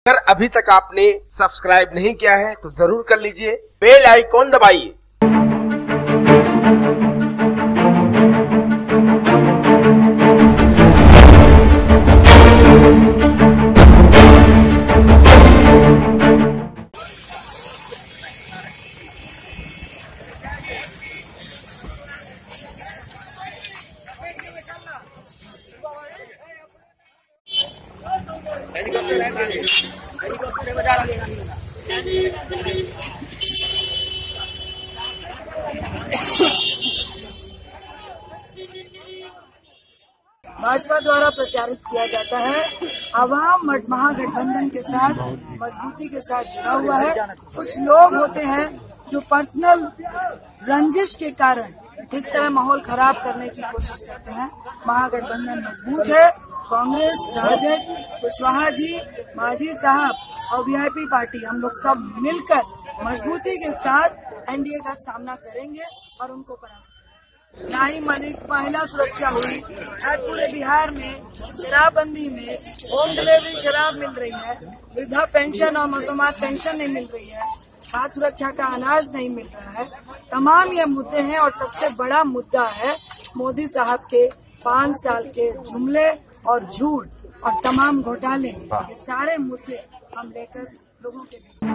अगर अभी तक आपने सब्सक्राइब नहीं किया है तो जरूर कर लीजिए, बेल आइकॉन दबाइए। भाजपा द्वारा प्रचारित किया जाता है आवाम महागठबंधन के साथ मजबूती के साथ जुड़ा हुआ है। कुछ लोग होते हैं जो पर्सनल रंजिश के कारण इस तरह माहौल खराब करने की कोशिश करते हैं। महागठबंधन मजबूत है। कांग्रेस, राजद, कुशवाहा जी, मांझी साहब और वीआईपी पार्टी, हम लोग सब मिलकर मजबूती के साथ एनडीए का सामना करेंगे और उनको परास्त करेंगे। ना ही महिला सुरक्षा हुई, आज पूरे बिहार में शराबबंदी में होम डिलीवरी शराब मिल रही है, वृद्धा पेंशन और मसूमात पेंशन नहीं मिल रही है, खाद्य सुरक्षा का अनाज नहीं मिल रहा है। तमाम ये मुद्दे हैं और सबसे बड़ा मुद्दा है मोदी साहब के 5 साल के जुमले और झूठ और तमाम घोटाले। ये सारे मुद्दे हम लेकर लोगों के बीच